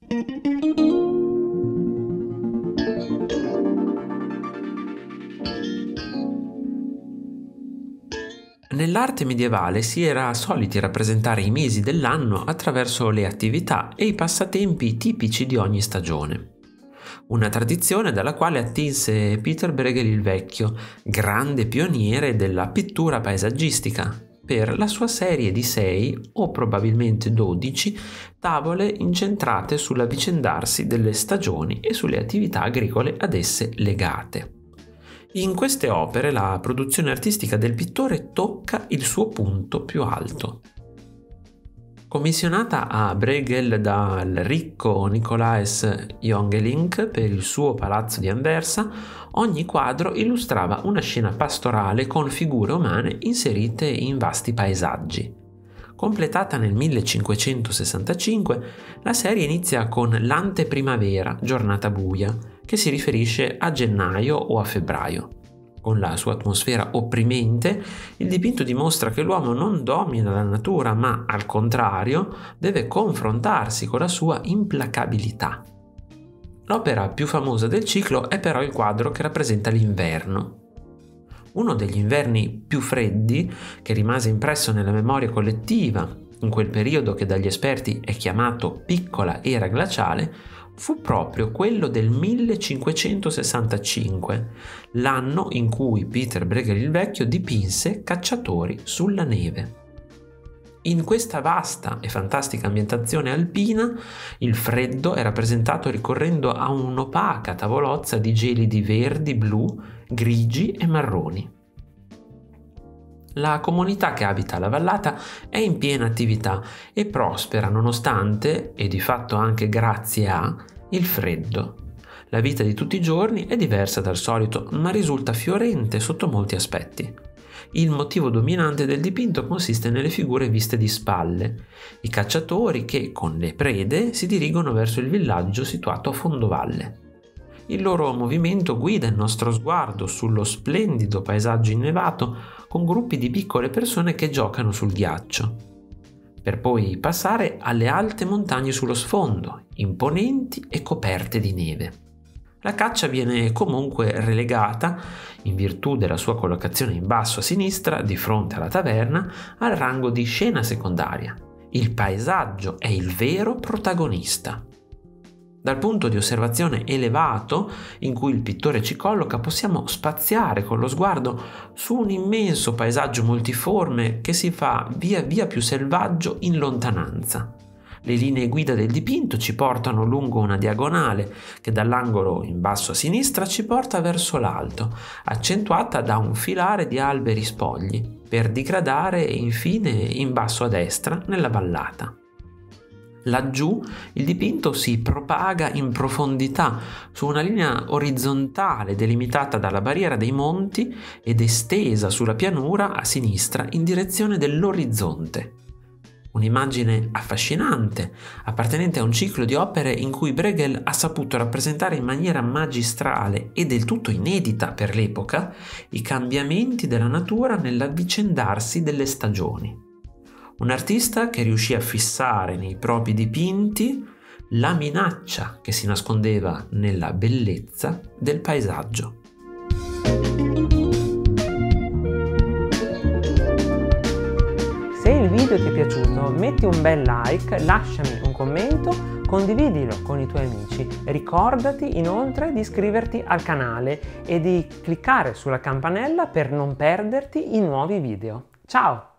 Nell'arte medievale si era soliti rappresentare i mesi dell'anno attraverso le attività e i passatempi tipici di ogni stagione. Una tradizione dalla quale attinse Peter Bruegel il Vecchio, grande pioniere della pittura paesaggistica, per la sua serie di 6 o probabilmente 12 tavole incentrate sull'avvicendarsi delle stagioni e sulle attività agricole ad esse legate. In queste opere la produzione artistica del pittore tocca il suo punto più alto. Commissionata a Bruegel dal ricco Nicolaes Jongelinck per il suo palazzo di Anversa, ogni quadro illustrava una scena pastorale con figure umane inserite in vasti paesaggi. Completata nel 1565, la serie inizia con l'anteprimavera, giornata buia, che si riferisce a gennaio o a febbraio. Con la sua atmosfera opprimente, il dipinto dimostra che l'uomo non domina la natura, ma al contrario deve confrontarsi con la sua implacabilità. L'opera più famosa del ciclo è però il quadro che rappresenta l'inverno. Uno degli inverni più freddi, che rimase impresso nella memoria collettiva in quel periodo che dagli esperti è chiamato piccola era glaciale, fu proprio quello del 1565, l'anno in cui Peter Bruegel il Vecchio dipinse Cacciatori sulla neve. In questa vasta e fantastica ambientazione alpina, il freddo è rappresentato ricorrendo a un'opaca tavolozza di gelidi verdi, blu, grigi e marroni. La comunità che abita la vallata è in piena attività e prospera nonostante, e di fatto anche grazie a, il freddo. La vita di tutti i giorni è diversa dal solito, ma risulta fiorente sotto molti aspetti. Il motivo dominante del dipinto consiste nelle figure viste di spalle, i cacciatori che, con le prede, si dirigono verso il villaggio situato a fondovalle. Il loro movimento guida il nostro sguardo sullo splendido paesaggio innevato con gruppi di piccole persone che giocano sul ghiaccio, per poi passare alle alte montagne sullo sfondo, imponenti e coperte di neve. La caccia viene comunque relegata, in virtù della sua collocazione in basso a sinistra, di fronte alla taverna, al rango di scena secondaria. Il paesaggio è il vero protagonista. Dal punto di osservazione elevato in cui il pittore ci colloca, possiamo spaziare con lo sguardo su un immenso paesaggio multiforme che si fa via via più selvaggio in lontananza. Le linee guida del dipinto ci portano lungo una diagonale che dall'angolo in basso a sinistra ci porta verso l'alto, accentuata da un filare di alberi spogli, per digradare infine in basso a destra nella vallata. Laggiù il dipinto si propaga in profondità su una linea orizzontale delimitata dalla barriera dei monti ed estesa sulla pianura a sinistra in direzione dell'orizzonte. Un'immagine affascinante, appartenente a un ciclo di opere in cui Bruegel ha saputo rappresentare in maniera magistrale e del tutto inedita per l'epoca i cambiamenti della natura nell'avvicendarsi delle stagioni. Un artista che riuscì a fissare nei propri dipinti la minaccia che si nascondeva nella bellezza del paesaggio. Se il video ti è piaciuto, metti un bel like, lasciami un commento, condividilo con i tuoi amici. Ricordati inoltre di iscriverti al canale e di cliccare sulla campanella per non perderti i nuovi video. Ciao!